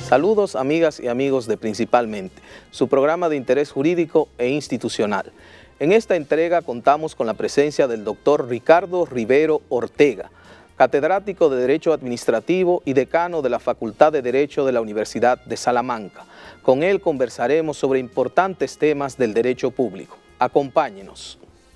Saludos amigas y amigos de Principalmente, su programa de interés jurídico e institucional. En esta entrega contamos con la presencia del doctor Ricardo Rivero Ortega, catedrático de Derecho Administrativo y decano de la Facultad de Derecho de la Universidad de Salamanca. Con él conversaremos sobre importantes temas del derecho público. Acompáñenos.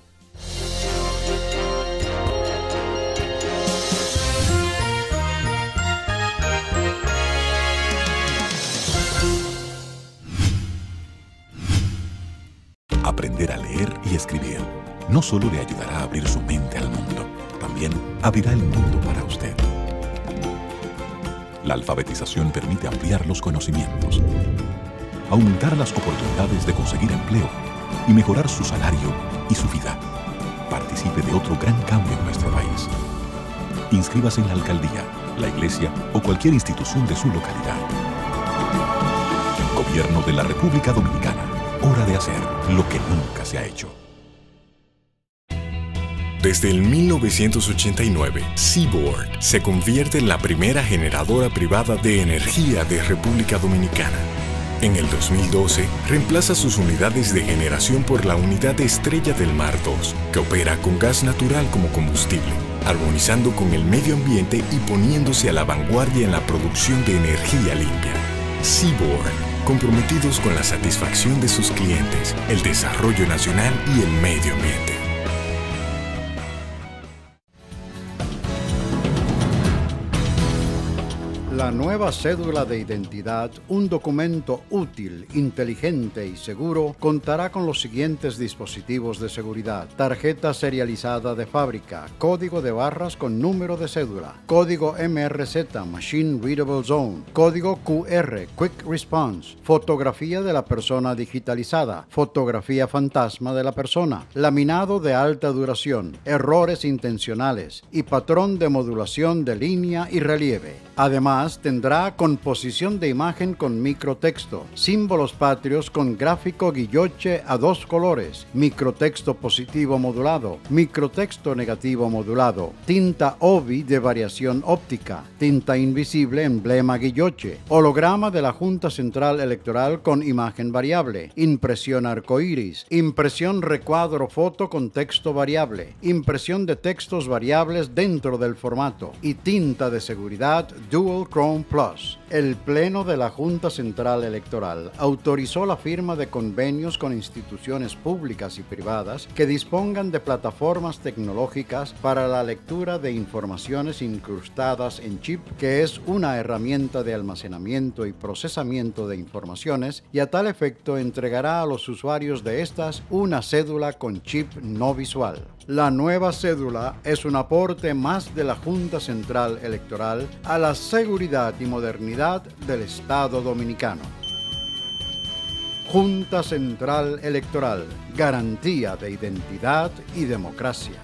Aprender a leer y escribir no solo le ayudará a abrir su mente al mundo, también abrirá el mundo para usted. La alfabetización permite ampliar los conocimientos, aumentar las oportunidades de conseguir empleo y mejorar su salario y su vida. Participe de otro gran cambio en nuestro país. Inscríbase en la alcaldía, la iglesia o cualquier institución de su localidad. Gobierno de la República Dominicana. Hora de hacer lo que nunca se ha hecho. Desde el 1989, Seaboard se convierte en la primera generadora privada de energía de República Dominicana. En el 2012, reemplaza sus unidades de generación por la unidad Estrella del Mar 2, que opera con gas natural como combustible, armonizando con el medio ambiente y poniéndose a la vanguardia en la producción de energía limpia. Seaboard, comprometidos con la satisfacción de sus clientes, el desarrollo nacional y el medio ambiente. La nueva cédula de identidad, un documento útil, inteligente y seguro, contará con los siguientes dispositivos de seguridad: tarjeta serializada de fábrica, código de barras con número de cédula, código MRZ, Machine Readable Zone, código QR, Quick Response, fotografía de la persona digitalizada, fotografía fantasma de la persona, laminado de alta duración, errores intencionales y patrón de modulación de línea y relieve. Además, tendrá composición de imagen con microtexto, símbolos patrios con gráfico guilloche a 2 colores, microtexto positivo modulado, microtexto negativo modulado, tinta OVI de variación óptica, tinta invisible emblema guilloche, holograma de la Junta Central Electoral con imagen variable, impresión arcoíris, impresión recuadro foto con texto variable, impresión de textos variables dentro del formato y tinta de seguridad Dual Chrome Plus. El Pleno de la Junta Central Electoral autorizó la firma de convenios con instituciones públicas y privadas que dispongan de plataformas tecnológicas para la lectura de informaciones incrustadas en chip, que es una herramienta de almacenamiento y procesamiento de informaciones, y a tal efecto entregará a los usuarios de estas una cédula con chip no visual. La nueva cédula es un aporte más de la Junta Central Electoral a la seguridad y modernidad del Estado Dominicano. Junta Central Electoral, garantía de identidad y democracia.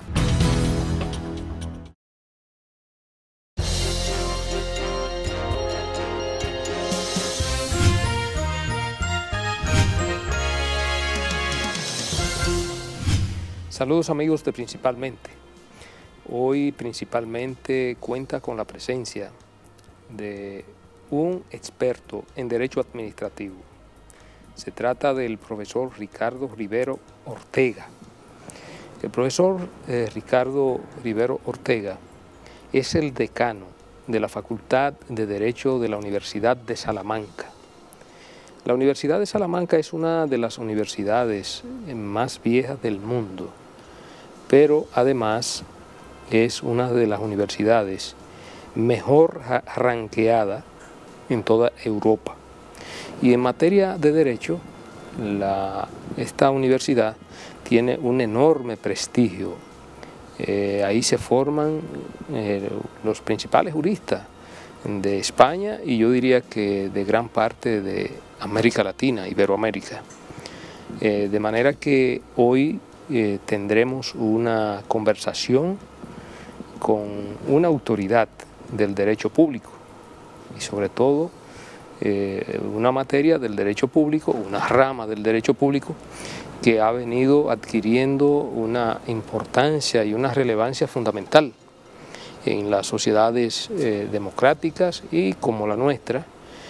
Saludos amigos de Principalmente. Hoy Principalmente cuenta con la presencia de un experto en Derecho Administrativo. Se trata del profesor Ricardo Rivero Ortega. El profesor Ricardo Rivero Ortega es el decano de la Facultad de Derecho de la Universidad de Salamanca. La Universidad de Salamanca es una de las universidades más viejas del mundo, pero además es una de las universidades mejor ranqueada en toda Europa. Y en materia de derecho, esta universidad tiene un enorme prestigio. Ahí se forman los principales juristas de España y yo diría que de gran parte de América Latina, Iberoamérica. De manera que hoy tendremos una conversación con una autoridad del derecho público y sobre todo una materia del derecho público, una rama del derecho público que ha venido adquiriendo una importancia y una relevancia fundamental en las sociedades democráticas y como la nuestra,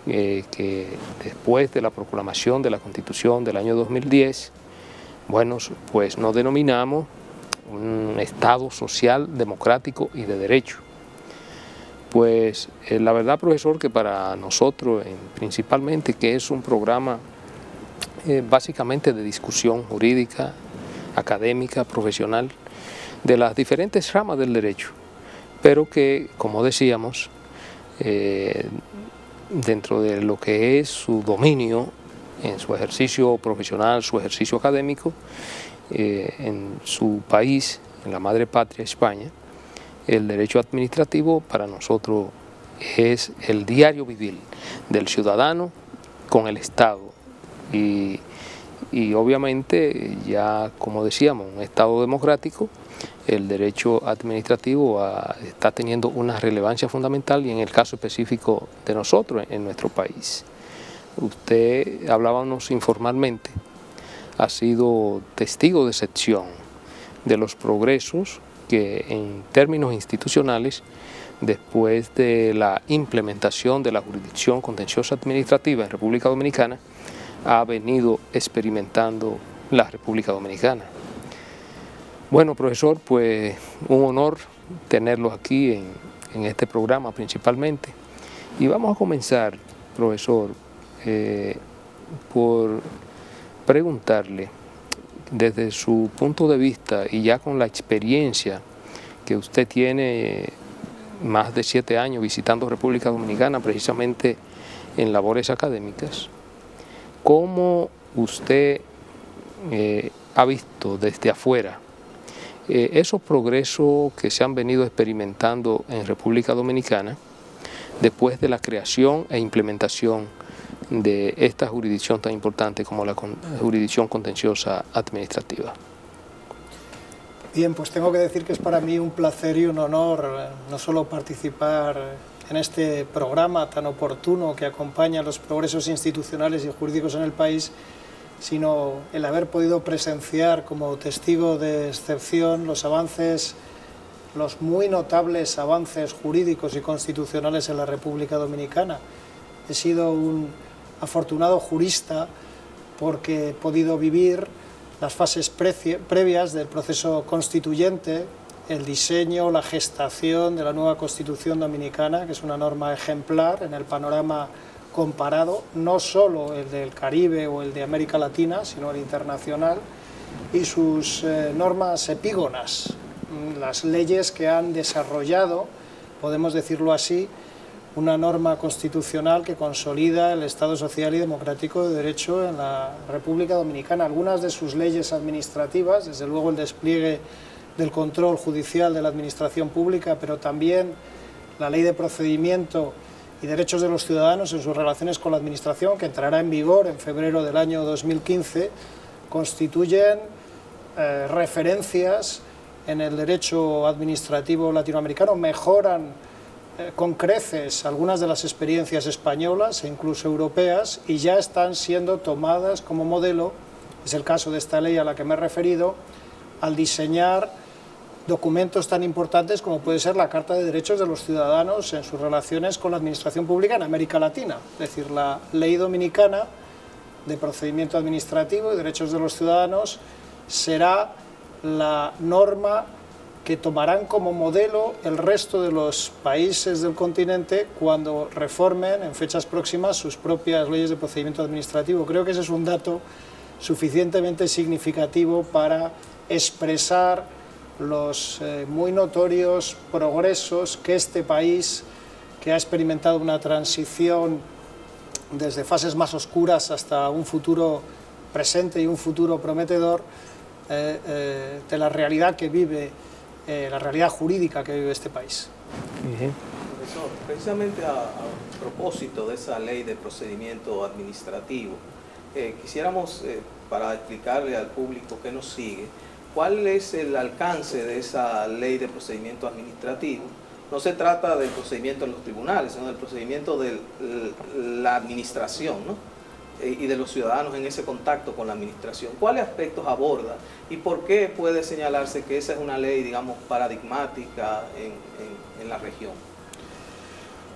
que después de la proclamación de la Constitución del año 2010, bueno, pues nos denominamos un Estado social, democrático y de derecho. Pues la verdad, profesor, que para nosotros principalmente que es un programa básicamente de discusión jurídica, académica, profesional, de las diferentes ramas del derecho, pero que, como decíamos, dentro de lo que es su dominio, en su ejercicio profesional, su ejercicio académico, en su país, en la madre patria España, el derecho administrativo para nosotros es el diario vivir del ciudadano con el Estado y obviamente ya, como decíamos, un Estado democrático, el derecho administrativo está teniendo una relevancia fundamental y en el caso específico de nosotros en nuestro país. Usted, hablábamos informalmente, ha sido testigo de excepción de los progresos que en términos institucionales, después de la implementación de la jurisdicción contenciosa administrativa en República Dominicana, ha venido experimentando la República Dominicana. Bueno, profesor, pues un honor tenerlos aquí en este programa principalmente. Y vamos a comenzar, profesor, por preguntarle, desde su punto de vista y ya con la experiencia que usted tiene, más de 7 años visitando República Dominicana precisamente en labores académicas, ¿cómo usted ha visto desde afuera esos progresos que se han venido experimentando en República Dominicana después de la creación e implementación de esta jurisdicción tan importante como la jurisdicción contenciosa administrativa? Bien, pues tengo que decir que es para mí un placer y un honor no solo participar en este programa tan oportuno que acompaña los progresos institucionales y jurídicos en el país, sino el haber podido presenciar como testigo de excepción los avances, los muy notables avances jurídicos y constitucionales en la República Dominicana. He sido un afortunado jurista porque he podido vivir las fases previas del proceso constituyente, el diseño, la gestación de la nueva Constitución Dominicana, que es una norma ejemplar en el panorama comparado, no solo el del Caribe o el de América Latina, sino el internacional, y sus normas epígonas, las leyes que han desarrollado, podemos decirlo así, una norma constitucional que consolida el Estado social y democrático de derecho en la República Dominicana. Algunas de sus leyes administrativas, desde luego el despliegue del control judicial de la administración pública, pero también la ley de procedimiento y derechos de los ciudadanos en sus relaciones con la administración, que entrará en vigor en febrero del año 2015, constituyen referencias en el derecho administrativo latinoamericano, mejoran con creces algunas de las experiencias españolas e incluso europeas y ya están siendo tomadas como modelo, es el caso de esta ley a la que me he referido, al diseñar documentos tan importantes como puede ser la Carta de Derechos de los Ciudadanos en sus relaciones con la administración pública en América Latina, es decir, la Ley Dominicana de Procedimiento Administrativo y Derechos de los Ciudadanos será la norma que tomarán como modelo el resto de los países del continente cuando reformen en fechas próximas sus propias leyes de procedimiento administrativo. Creo que ese es un dato suficientemente significativo para expresar los muy notorios progresos que este país, que ha experimentado una transición desde fases más oscuras hasta un futuro presente y un futuro prometedor, de la realidad que vive, la realidad jurídica que vive este país. Profesor, precisamente a propósito de esa ley de procedimiento administrativo, quisiéramos, para explicarle al público que nos sigue, ¿cuál es el alcance de esa ley de procedimiento administrativo? No se trata del procedimiento en los tribunales, sino del procedimiento de la administración, ¿no? Y de los ciudadanos en ese contacto con la administración. ¿Cuáles aspectos aborda y por qué puede señalarse que esa es una ley, digamos, paradigmática en la región?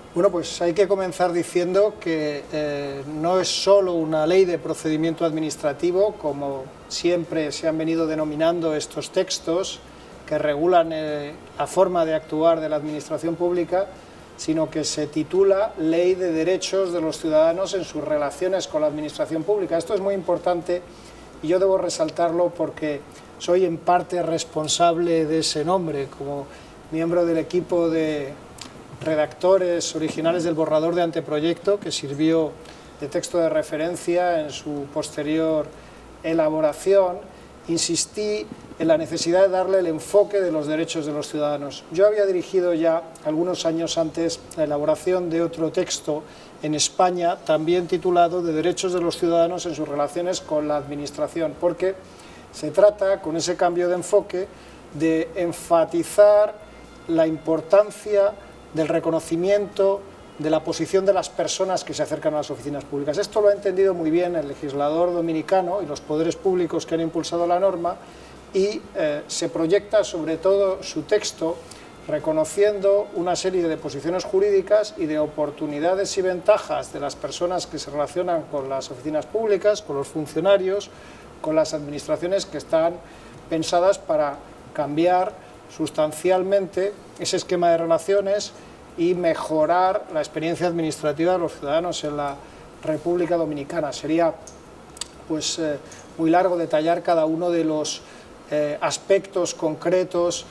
Bueno, pues hay que comenzar diciendo que no es solo una ley de procedimiento administrativo, como siempre se han venido denominando estos textos que regulan la forma de actuar de la administración pública, sino que se titula Ley de Derechos de los Ciudadanos en sus relaciones con la administración pública. Esto es muy importante y yo debo resaltarlo porque soy en parte responsable de ese nombre, como miembro del equipo de redactores originales del borrador de anteproyecto, que sirvió de texto de referencia en su posterior elaboración. Insistí en la necesidad de darle el enfoque de los derechos de los ciudadanos. Yo había dirigido ya algunos años antes la elaboración de otro texto en España, también titulado de Derechos de los Ciudadanos en sus relaciones con la Administración, porque se trata, con ese cambio de enfoque, de enfatizar la importancia del reconocimiento de la posición de las personas que se acercan a las oficinas públicas. Esto lo ha entendido muy bien el legislador dominicano y los poderes públicos que han impulsado la norma, y se proyecta sobre todo su texto reconociendo una serie de posiciones jurídicas y de oportunidades y ventajas de las personas que se relacionan con las oficinas públicas, con los funcionarios, con las administraciones que están pensadas para cambiar sustancialmente ese esquema de relaciones y mejorar la experiencia administrativa de los ciudadanos en la República Dominicana. Sería pues muy largo detallar cada uno de los aspectos concretos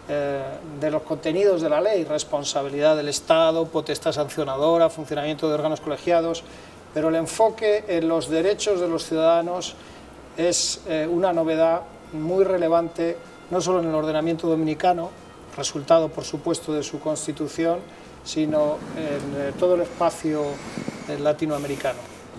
de los contenidos de la ley: responsabilidad del Estado, potestad sancionadora, funcionamiento de órganos colegiados, pero el enfoque en los derechos de los ciudadanos es una novedad muy relevante, no solo en el ordenamiento dominicano, resultado por supuesto de su Constitución, sino en todo el espacio latinoamericano.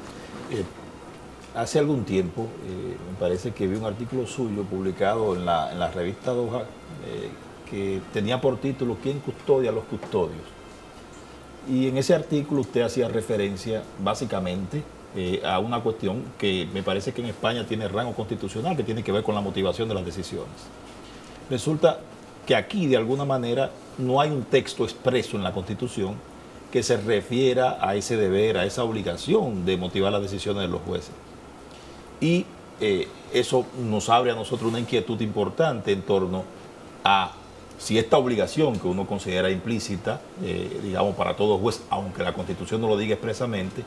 Hace algún tiempo, me parece que vi un artículo suyo publicado en la revista Doha, que tenía por título ¿Quién custodia a los custodios? Y en ese artículo usted hacía referencia básicamente a una cuestión que me parece que en España tiene rango constitucional, que tiene que ver con la motivación de las decisiones. Resulta que aquí, de alguna manera, no hay un texto expreso en la Constitución que se refiera a ese deber, a esa obligación de motivar las decisiones de los jueces. Y eso nos abre a nosotros una inquietud importante en torno a si esta obligación que uno considera implícita, digamos, para todo juez, aunque la Constitución no lo diga expresamente,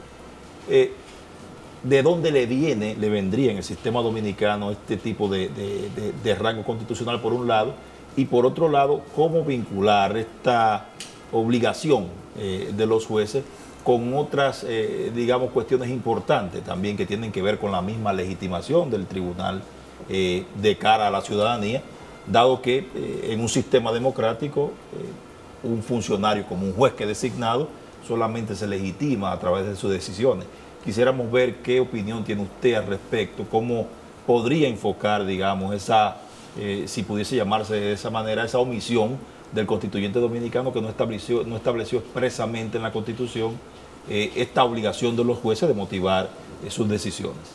¿de dónde le vendría en el sistema dominicano este tipo de rango constitucional, por un lado? Y por otro lado, ¿cómo vincular esta obligación de los jueces con otras, digamos, cuestiones importantes también que tienen que ver con la misma legitimación del tribunal de cara a la ciudadanía, dado que en un sistema democrático un funcionario como un juez que es designado solamente se legitima a través de sus decisiones? Quisiéramos ver qué opinión tiene usted al respecto, cómo podría enfocar, digamos, esa, si pudiese llamarse de esa manera, esa omisión del constituyente dominicano que no estableció expresamente en la Constitución esta obligación de los jueces de motivar sus decisiones.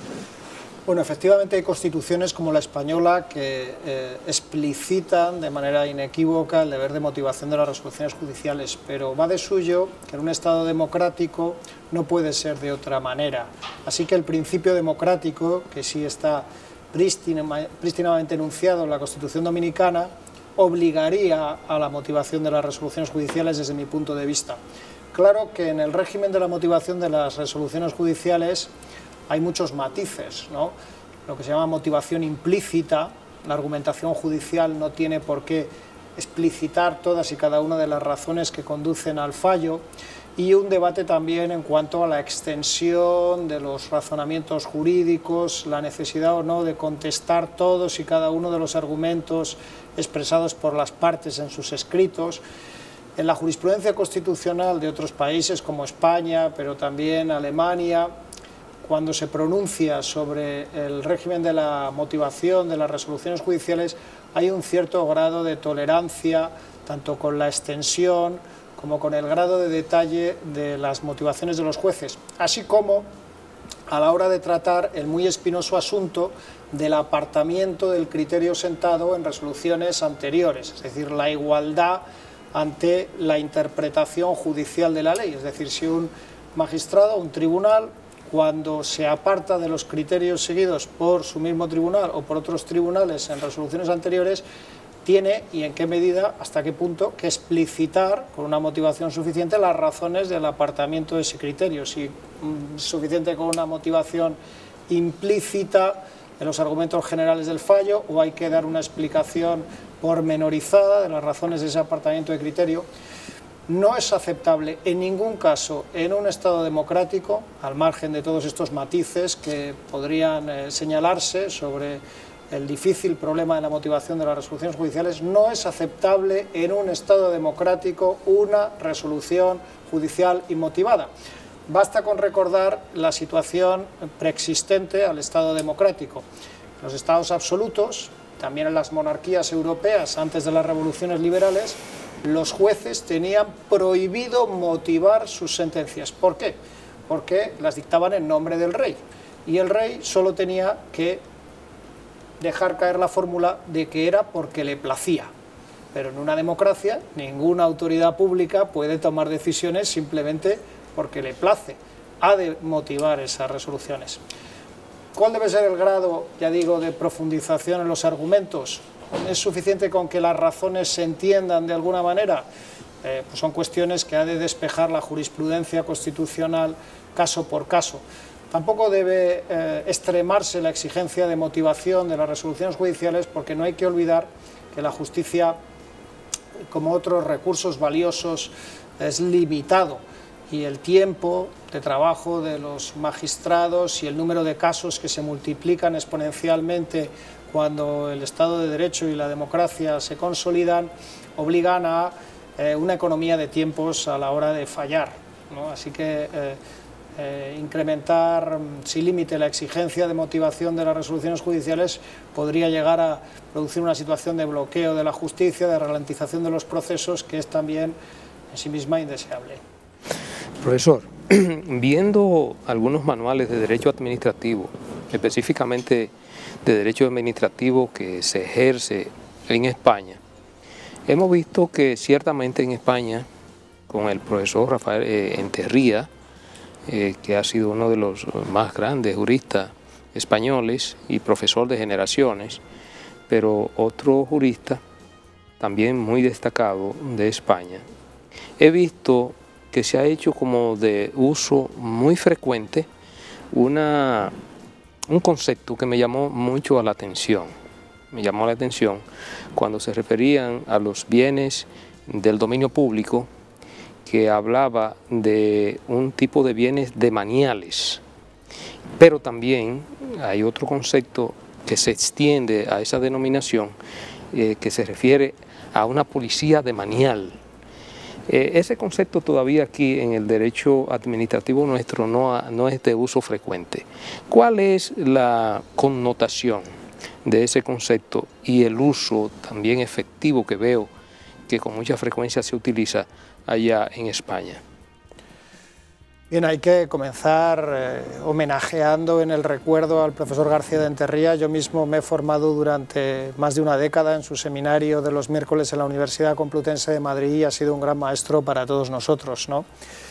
Bueno, efectivamente hay constituciones como la española que explicitan de manera inequívoca el deber de motivación de las resoluciones judiciales, pero va de suyo que en un Estado democrático no puede ser de otra manera. Así que el principio democrático, que sí está prístinamente enunciado en la Constitución dominicana, obligaría a la motivación de las resoluciones judiciales desde mi punto de vista. Claro que en el régimen de la motivación de las resoluciones judiciales hay muchos matices, ¿no? Lo que se llama motivación implícita, la argumentación judicial no tiene por qué explicitar todas y cada una de las razones que conducen al fallo, y un debate también en cuanto a la extensión de los razonamientos jurídicos, la necesidad o no de contestar todos y cada uno de los argumentos expresados por las partes en sus escritos. En la jurisprudencia constitucional de otros países como España, pero también Alemania, cuando se pronuncia sobre el régimen de la motivación de las resoluciones judiciales, hay un cierto grado de tolerancia, tanto con la extensión como con el grado de detalle de las motivaciones de los jueces, así como a la hora de tratar el muy espinoso asunto del apartamiento del criterio sentado en resoluciones anteriores, es decir, la igualdad ante la interpretación judicial de la ley. Es decir, si un magistrado, un tribunal, cuando se aparta de los criterios seguidos por su mismo tribunal o por otros tribunales en resoluciones anteriores, tiene, y en qué medida, hasta qué punto, que explicitar con una motivación suficiente las razones del apartamiento de ese criterio. Si es suficiente con una motivación implícita en los argumentos generales del fallo, o hay que dar una explicación pormenorizada de las razones de ese apartamiento de criterio. No es aceptable en ningún caso en un Estado democrático, al margen de todos estos matices que podrían señalarse sobre el difícil problema de la motivación de las resoluciones judiciales, no es aceptable en un Estado democrático una resolución judicial inmotivada. Basta con recordar la situación preexistente al Estado democrático. En los Estados absolutos, también en las monarquías europeas antes de las revoluciones liberales, los jueces tenían prohibido motivar sus sentencias. ¿Por qué? Porque las dictaban en nombre del rey, y el rey solo tenía que dejar caer la fórmula de que era porque le placía. Pero en una democracia ninguna autoridad pública puede tomar decisiones simplemente porque le place. Ha de motivar esas resoluciones. ¿Cuál debe ser el grado, ya digo, de profundización en los argumentos? ¿Es suficiente con que las razones se entiendan de alguna manera? Pues son cuestiones que ha de despejar la jurisprudencia constitucional caso por caso. Tampoco debe extremarse la exigencia de motivación de las resoluciones judiciales, porque no hay que olvidar que la justicia, como otros recursos valiosos, es limitado, y el tiempo de trabajo de los magistrados y el número de casos que se multiplican exponencialmente cuando el Estado de Derecho y la democracia se consolidan, obligan a una economía de tiempos a la hora de fallar, ¿no? Así que incrementar sin límite la exigencia de motivación de las resoluciones judiciales podría llegar a producir una situación de bloqueo de la justicia, de ralentización de los procesos, que es también en sí misma indeseable. Profesor, viendo algunos manuales de derecho administrativo, específicamente de derecho administrativo que se ejerce en España, hemos visto que ciertamente en España, con el profesor Rafael Enterría, que ha sido uno de los más grandes juristas españoles y profesor de generaciones, pero otro jurista también muy destacado de España, he visto que se ha hecho como de uso muy frecuente un concepto que me llamó mucho la atención. Me llamó la atención cuando se referían a los bienes del dominio público, que hablaba de un tipo de bienes demaniales. Pero también hay otro concepto que se extiende a esa denominación, que se refiere a una policía demanial. Ese concepto todavía aquí en el derecho administrativo nuestro no es de uso frecuente. ¿Cuál es la connotación de ese concepto y el uso también efectivo que veo que con mucha frecuencia se utiliza allá en España? Bien, hay que comenzar homenajeando en el recuerdo al profesor García de Enterría. Yo mismo me he formado durante más de una década en su seminario de los miércoles en la Universidad Complutense de Madrid, y ha sido un gran maestro para todos nosotros, ¿no?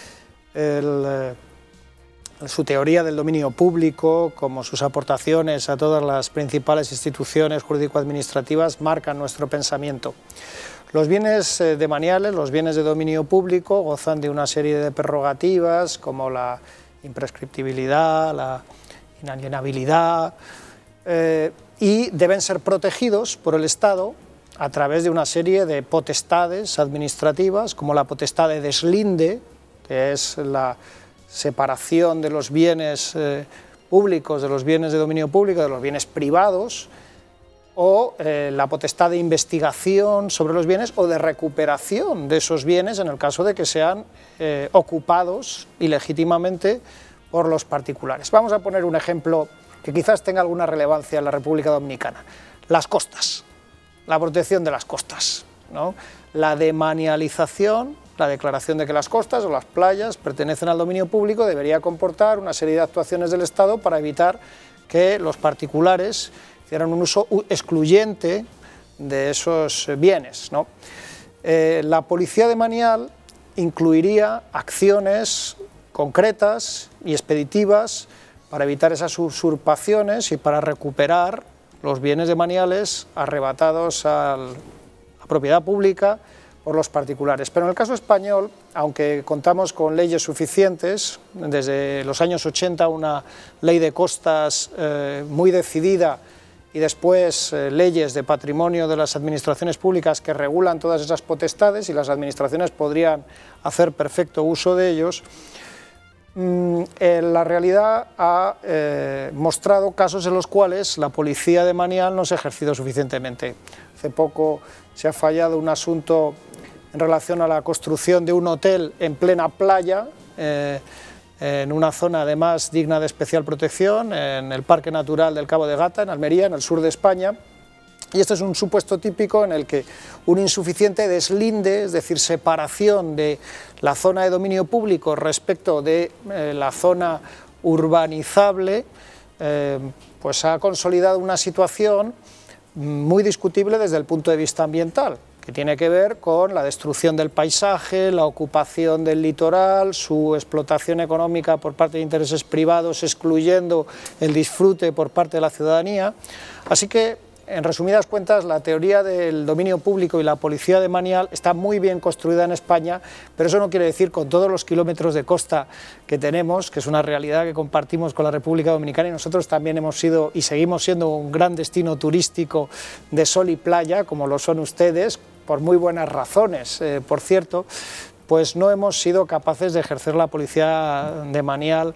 Su teoría del dominio público, como sus aportaciones a todas las principales instituciones jurídico-administrativas, marcan nuestro pensamiento. Los bienes demaniales, los bienes de dominio público, gozan de una serie de prerrogativas como la imprescriptibilidad, la inalienabilidad, y deben ser protegidos por el Estado a través de una serie de potestades administrativas, como la potestad de deslinde, que es la separación de los bienes públicos, de los bienes de dominio público, de los bienes privados, o la potestad de investigación sobre los bienes o de recuperación de esos bienes en el caso de que sean ocupados ilegítimamente por los particulares. Vamos a poner un ejemplo que quizás tenga alguna relevancia en la República Dominicana. Las costas, la protección de las costas, ¿no? La demanialización, la declaración de que las costas o las playas pertenecen al dominio público, debería comportar una serie de actuaciones del Estado para evitar que los particulares hicieran un uso excluyente de esos bienes, ¿no? La policía de manial incluiría acciones concretas y expeditivas para evitar esas usurpaciones y para recuperar los bienes de maniales arrebatados a la propiedad pública por los particulares. Pero en el caso español, aunque contamos con leyes suficientes, desde los años 80 una ley de costas muy decidida y después leyes de patrimonio de las administraciones públicas que regulan todas esas potestades y las administraciones podrían hacer perfecto uso de ellos, la realidad ha mostrado casos en los cuales la policía de manial no se ha ejercido suficientemente. Hace poco se ha fallado un asunto en relación a la construcción de un hotel en plena playa, en una zona además digna de especial protección, en el Parque Natural del Cabo de Gata, en Almería, en el sur de España. Y este es un supuesto típico en el que un insuficiente deslinde, es decir, separación de la zona de dominio público respecto de la zona urbanizable, pues ha consolidado una situación muy discutible desde el punto de vista ambiental, que tiene que ver con la destrucción del paisaje, la ocupación del litoral, su explotación económica por parte de intereses privados, excluyendo el disfrute por parte de la ciudadanía. Así que, en resumidas cuentas, la teoría del dominio público y la policía de manial está muy bien construida en España, pero eso no quiere decir, con todos los kilómetros de costa que tenemos, que es una realidad que compartimos con la República Dominicana, y nosotros también hemos sido y seguimos siendo un gran destino turístico de sol y playa, como lo son ustedes, por muy buenas razones, por cierto, pues no hemos sido capaces de ejercer la policía de manial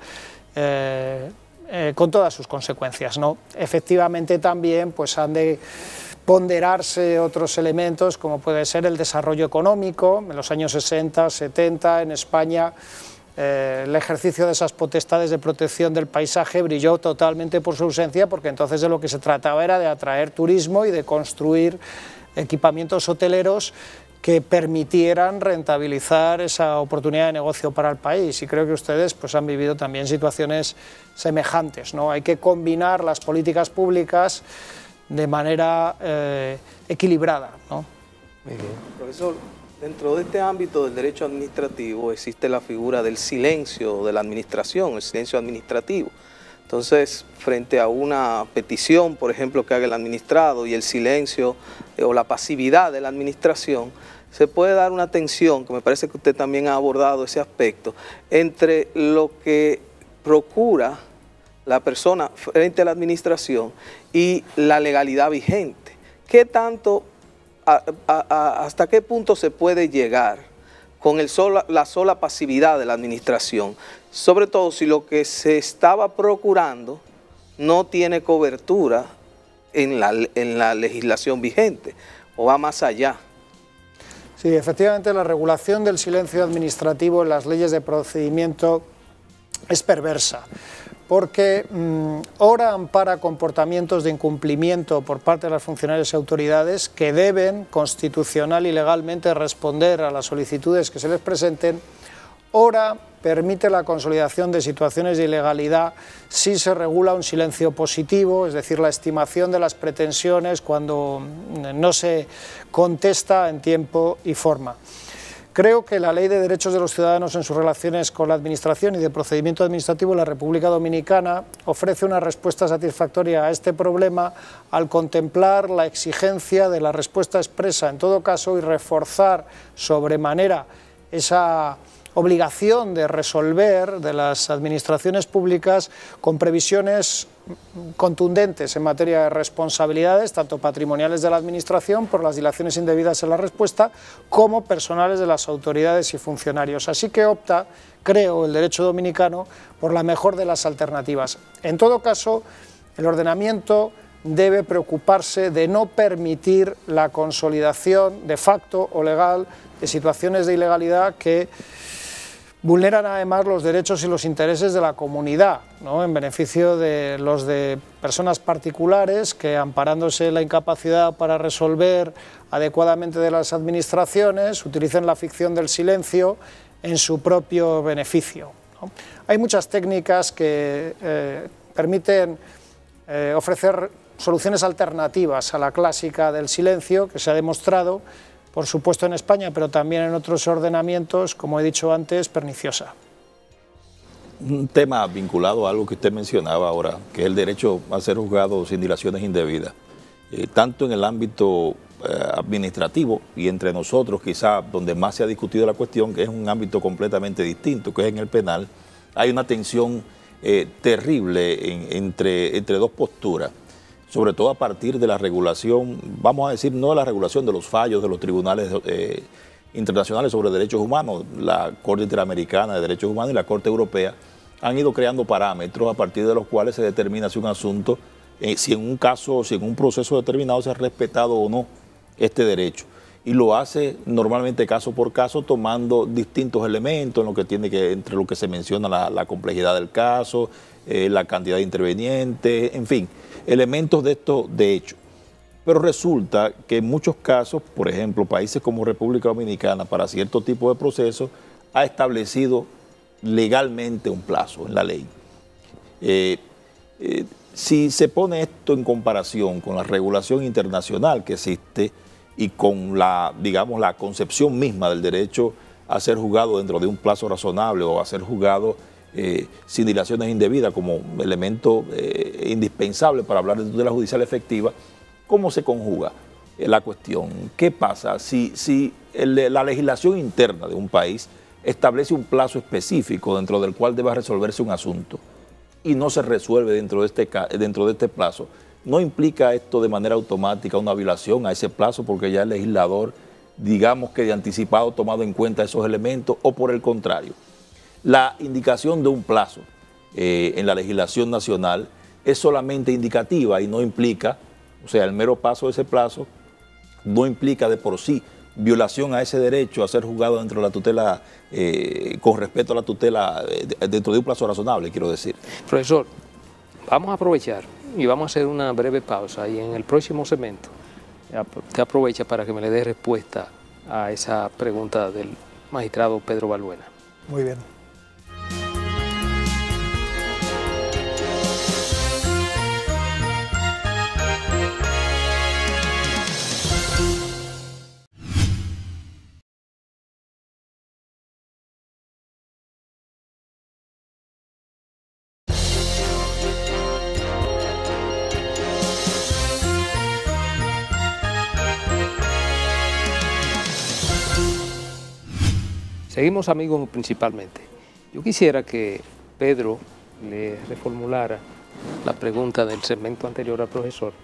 con todas sus consecuencias, ¿no? Efectivamente también pues han de ponderarse otros elementos como puede ser el desarrollo económico. En los años 60, 70 en España el ejercicio de esas potestades de protección del paisaje brilló totalmente por su ausencia, porque entonces de lo que se trataba era de atraer turismo y de construir equipamientos hoteleros que permitieran rentabilizar esa oportunidad de negocio para el país, y creo que ustedes pues han vivido también situaciones semejantes, ¿no? Hay que combinar las políticas públicas de manera equilibrada, ¿no? Muy bien. Profesor, dentro de este ámbito del derecho administrativo existe la figura del silencio de la administración, el silencio administrativo. Entonces, frente a una petición, por ejemplo, que haga el administrado y el silencio o la pasividad de la administración, se puede dar una tensión, que me parece que usted también ha abordado ese aspecto, entre lo que procura la persona frente a la administración y la legalidad vigente. ¿Qué tanto, hasta qué punto se puede llegar con la sola pasividad de la administración? Sobre todo si lo que se estaba procurando no tiene cobertura en la legislación vigente o va más allá. Sí, efectivamente la regulación del silencio administrativo en las leyes de procedimiento es perversa, porque ora ampara comportamientos de incumplimiento por parte de los funcionarios y autoridades que deben constitucional y legalmente responder a las solicitudes que se les presenten, ora permite la consolidación de situaciones de ilegalidad si se regula un silencio positivo, es decir, la estimación de las pretensiones cuando no se contesta en tiempo y forma. Creo que la Ley de Derechos de los Ciudadanos en sus relaciones con la Administración y de procedimiento administrativo en la República Dominicana ofrece una respuesta satisfactoria a este problema al contemplar la exigencia de la respuesta expresa en todo caso y reforzar sobremanera esa obligación de resolver de las administraciones públicas con previsiones contundentes en materia de responsabilidades, tanto patrimoniales de la administración por las dilaciones indebidas en la respuesta, como personales de las autoridades y funcionarios. Así que opta, creo, el derecho dominicano por la mejor de las alternativas. En todo caso, el ordenamiento debe preocuparse de no permitir la consolidación de facto o legal de situaciones de ilegalidad que vulneran además los derechos y los intereses de la comunidad, ¿no?, en beneficio de los de personas particulares que, amparándose en la incapacidad para resolver adecuadamente de las administraciones, utilicen la ficción del silencio en su propio beneficio, ¿no? Hay muchas técnicas que permiten ofrecer soluciones alternativas a la clásica del silencio, que se ha demostrado por supuesto en España, pero también en otros ordenamientos, como he dicho antes, perniciosa. Un tema vinculado a algo que usted mencionaba ahora, que es el derecho a ser juzgado sin dilaciones indebidas, tanto en el ámbito administrativo y entre nosotros quizá donde más se ha discutido la cuestión, que es un ámbito completamente distinto, que es en el penal, hay una tensión terrible entre dos posturas, sobre todo a partir de la regulación, vamos a decir, no de la regulación de los fallos de los tribunales internacionales sobre derechos humanos, la Corte Interamericana de Derechos Humanos y la Corte Europea han ido creando parámetros a partir de los cuales se determina si un asunto, si en un caso, si en un proceso determinado se ha respetado o no este derecho. Y lo hace normalmente caso por caso, tomando distintos elementos en lo que tiene que, entre lo que se menciona la complejidad del caso, la cantidad de intervenientes, en fin, elementos de esto de hecho. Pero resulta que en muchos casos, por ejemplo, países como República Dominicana, para cierto tipo de procesos, ha establecido legalmente un plazo en la ley. Si se pone esto en comparación con la regulación internacional que existe y con la, digamos, la concepción misma del derecho a ser juzgado dentro de un plazo razonable o a ser juzgado sin dilaciones indebidas como elemento indispensable para hablar de tutela judicial efectiva, ¿cómo se conjuga la cuestión? ¿Qué pasa si la legislación interna de un país establece un plazo específico dentro del cual deba resolverse un asunto y no se resuelve dentro de este plazo? ¿No implica esto de manera automática una violación a ese plazo porque ya el legislador, digamos que de anticipado, ha tomado en cuenta esos elementos, o por el contrario? La indicación de un plazo en la legislación nacional es solamente indicativa y no implica, o sea, el mero paso de ese plazo no implica de por sí violación a ese derecho a ser juzgado dentro de la tutela, con respeto a la tutela, dentro de un plazo razonable, quiero decir. Profesor, vamos a aprovechar y vamos a hacer una breve pausa y en el próximo segmento te aprovecha para que me le dé respuesta a esa pregunta del magistrado Pedro Balbuena. Muy bien. Seguimos amigos principalmente. Yo quisiera que Pedro le reformulara la pregunta del segmento anterior al profesor.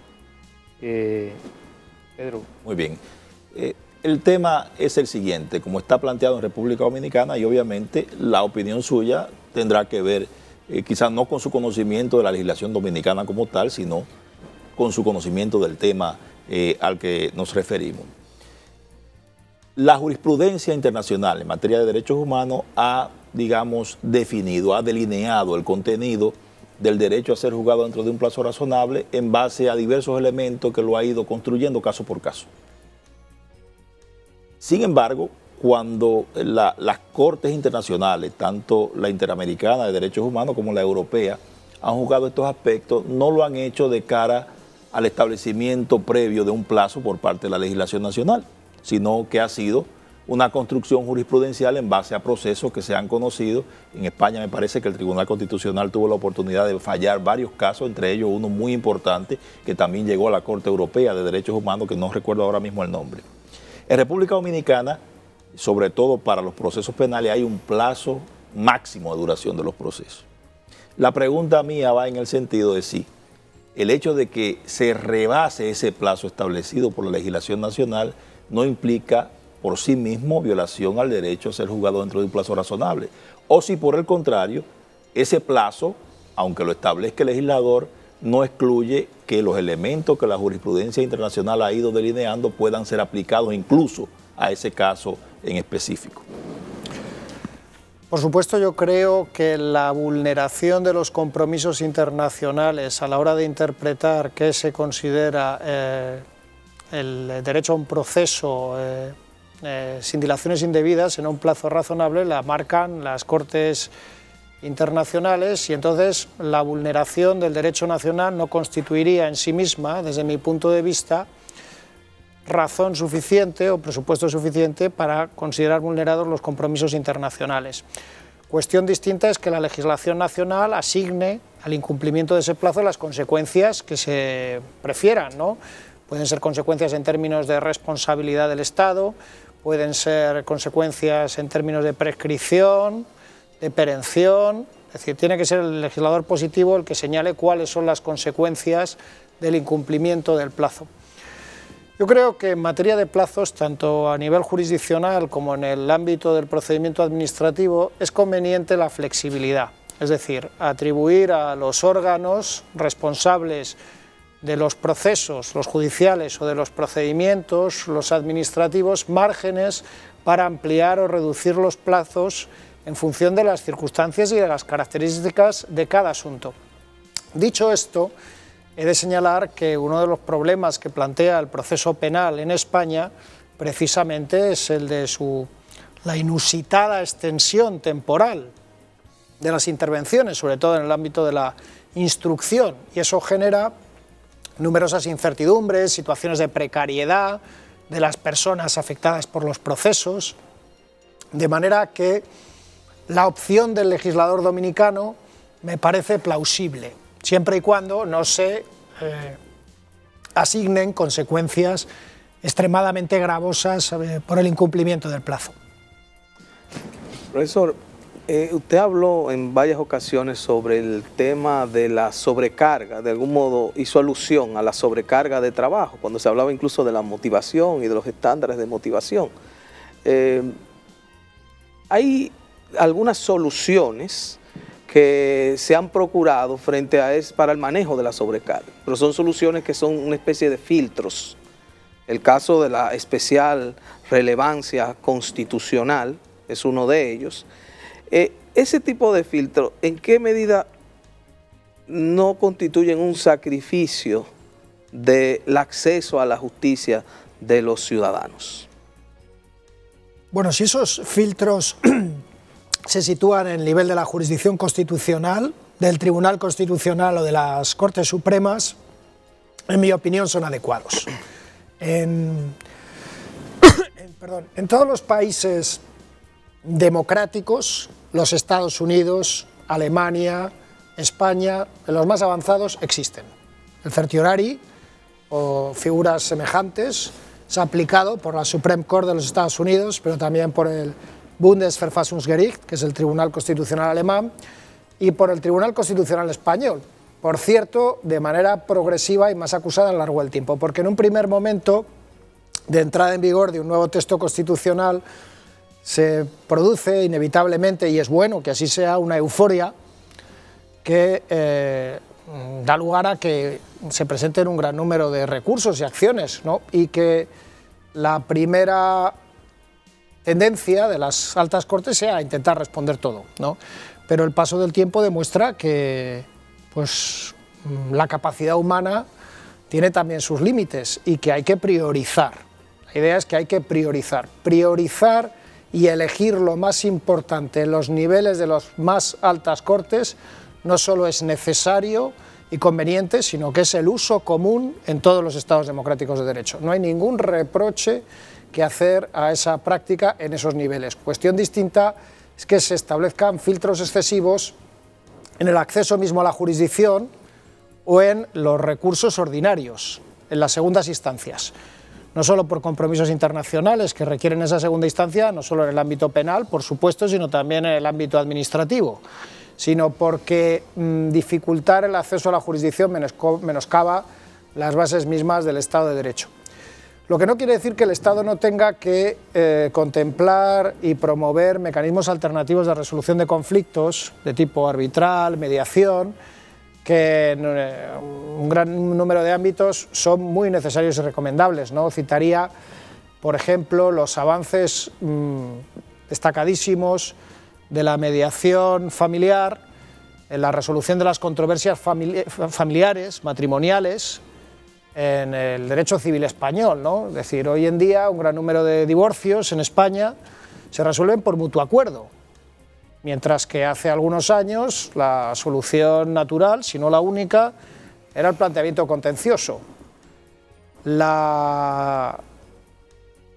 Pedro. Muy bien. El tema es el siguiente, como está planteado en República Dominicana, y obviamente la opinión suya tendrá que ver quizás no con su conocimiento de la legislación dominicana como tal, sino con su conocimiento del tema al que nos referimos. La jurisprudencia internacional en materia de derechos humanos ha, digamos, definido, ha delineado el contenido del derecho a ser juzgado dentro de un plazo razonable en base a diversos elementos que lo ha ido construyendo caso por caso. Sin embargo, cuando las cortes internacionales, tanto la Interamericana de Derechos Humanos como la Europea, han juzgado estos aspectos, no lo han hecho de cara al establecimiento previo de un plazo por parte de la legislación nacional, sino que ha sido una construcción jurisprudencial en base a procesos que se han conocido. En España me parece que el Tribunal Constitucional tuvo la oportunidad de fallar varios casos, entre ellos uno muy importante que también llegó a la Corte Europea de Derechos Humanos, que no recuerdo ahora mismo el nombre. En República Dominicana, sobre todo para los procesos penales, hay un plazo máximo de duración de los procesos. La pregunta mía va en el sentido de si el hecho de que se rebase ese plazo establecido por la legislación nacional no implica por sí mismo violación al derecho a ser juzgado dentro de un plazo razonable, o si por el contrario, ese plazo, aunque lo establezca el legislador, no excluye que los elementos que la jurisprudencia internacional ha ido delineando puedan ser aplicados incluso a ese caso en específico. Por supuesto, yo creo que la vulneración de los compromisos internacionales a la hora de interpretar qué se considera el derecho a un proceso sin dilaciones indebidas en un plazo razonable la marcan las Cortes internacionales, y entonces la vulneración del derecho nacional no constituiría en sí misma, desde mi punto de vista, razón suficiente o presupuesto suficiente para considerar vulnerados los compromisos internacionales. Cuestión distinta es que la legislación nacional asigne al incumplimiento de ese plazo las consecuencias que se prefieran, ¿no? Pueden ser consecuencias en términos de responsabilidad del Estado, pueden ser consecuencias en términos de prescripción, de perención, es decir, tiene que ser el legislador positivo el que señale cuáles son las consecuencias del incumplimiento del plazo. Yo creo que en materia de plazos, tanto a nivel jurisdiccional como en el ámbito del procedimiento administrativo, es conveniente la flexibilidad, es decir, atribuir a los órganos responsables de los procesos, los judiciales o de los procedimientos, los administrativos, márgenes para ampliar o reducir los plazos en función de las circunstancias y de las características de cada asunto. Dicho esto, he de señalar que uno de los problemas que plantea el proceso penal en España precisamente es el de la inusitada extensión temporal de las intervenciones, sobre todo en el ámbito de la instrucción, y eso genera numerosas incertidumbres, situaciones de precariedad de las personas afectadas por los procesos, de manera que la opción del legislador dominicano me parece plausible, siempre y cuando no se asignen consecuencias extremadamente gravosas por el incumplimiento del plazo. Profesor, usted habló en varias ocasiones sobre el tema de la sobrecarga, de algún modo hizo alusión a la sobrecarga de trabajo, cuando se hablaba incluso de la motivación y de los estándares de motivación. Hay algunas soluciones que se han procurado frente a para el manejo de la sobrecarga, pero son soluciones que son una especie de filtros. El caso de la especial relevancia constitucional es uno de ellos. Ese tipo de filtros, ¿en qué medida no constituyen un sacrificio del acceso a la justicia de los ciudadanos? Bueno, si esos filtros se sitúan en el nivel de la jurisdicción constitucional, del Tribunal Constitucional o de las Cortes Supremas, en mi opinión son adecuados. En todos los países democráticos, los Estados Unidos, Alemania, España, en los más avanzados existen. El certiorari o figuras semejantes se ha aplicado por la Supreme Court de los Estados Unidos, pero también por el Bundesverfassungsgericht, que es el Tribunal Constitucional alemán, y por el Tribunal Constitucional español, por cierto, de manera progresiva y más acusada a lo largo del tiempo, porque en un primer momento de entrada en vigor de un nuevo texto constitucional se produce inevitablemente, y es bueno que así sea, una euforia que da lugar a que se presenten un gran número de recursos y acciones, ¿no? Y que la primera tendencia de las altas cortes sea intentar responder todo, ¿no? Pero el paso del tiempo demuestra que pues, la capacidad humana tiene también sus límites y que hay que priorizar. La idea es que hay que priorizar y elegir lo más importante en los niveles de las más altas cortes no solo es necesario y conveniente, sino que es el uso común en todos los estados democráticos de derecho. No hay ningún reproche que hacer a esa práctica en esos niveles. Cuestión distinta es que se establezcan filtros excesivos en el acceso mismo a la jurisdicción o en los recursos ordinarios, en las segundas instancias. No solo por compromisos internacionales que requieren esa segunda instancia, no solo en el ámbito penal, por supuesto, sino también en el ámbito administrativo, sino porque dificultar el acceso a la jurisdicción menoscaba las bases mismas del Estado de Derecho. Lo que no quiere decir que el Estado no tenga que contemplar y promover mecanismos alternativos de resolución de conflictos de tipo arbitral, mediación, que en un gran número de ámbitos son muy necesarios y recomendables, ¿no? Citaría, por ejemplo, los avances destacadísimos de la mediación familiar, en la resolución de las controversias familiares, matrimoniales, en el derecho civil español, ¿no? Es decir, hoy en día un gran número de divorcios en España se resuelven por mutuo acuerdo, mientras que hace algunos años la solución natural, si no la única, era el planteamiento contencioso. La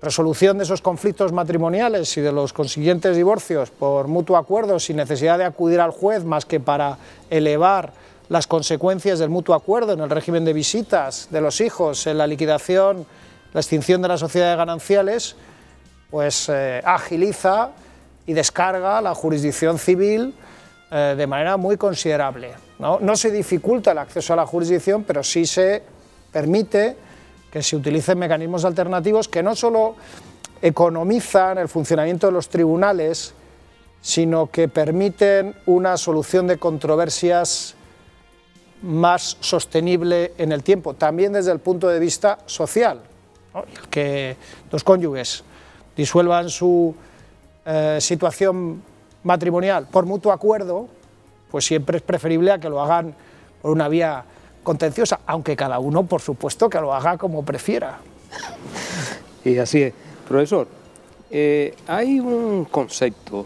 resolución de esos conflictos matrimoniales y de los consiguientes divorcios por mutuo acuerdo sin necesidad de acudir al juez más que para elevar las consecuencias del mutuo acuerdo en el régimen de visitas de los hijos, en la liquidación, la extinción de la sociedad de gananciales, pues agiliza y descarga la jurisdicción civil de manera muy considerable, ¿no? No se dificulta el acceso a la jurisdicción, pero sí se permite que se utilicen mecanismos alternativos que no solo economizan el funcionamiento de los tribunales, sino que permiten una solución de controversias más sostenible en el tiempo, también desde el punto de vista social, ¿no? Que dos cónyuges disuelvan su situación matrimonial por mutuo acuerdo, pues siempre es preferible a que lo hagan por una vía contenciosa, aunque cada uno, por supuesto, que lo haga como prefiera. Y así es. Profesor, hay un concepto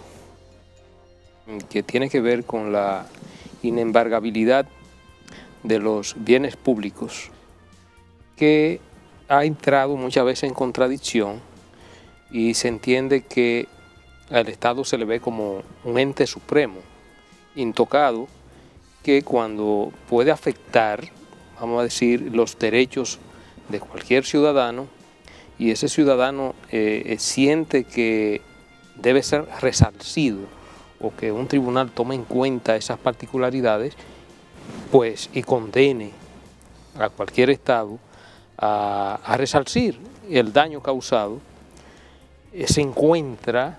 que tiene que ver con la inembargabilidad de los bienes públicos, que ha entrado muchas veces en contradicción y se entiende que al Estado se le ve como un ente supremo, intocado, que cuando puede afectar, vamos a decir, los derechos de cualquier ciudadano, y ese ciudadano siente que debe ser resarcido o que un tribunal tome en cuenta esas particularidades, pues y condene a cualquier Estado a resarcir el daño causado, se encuentra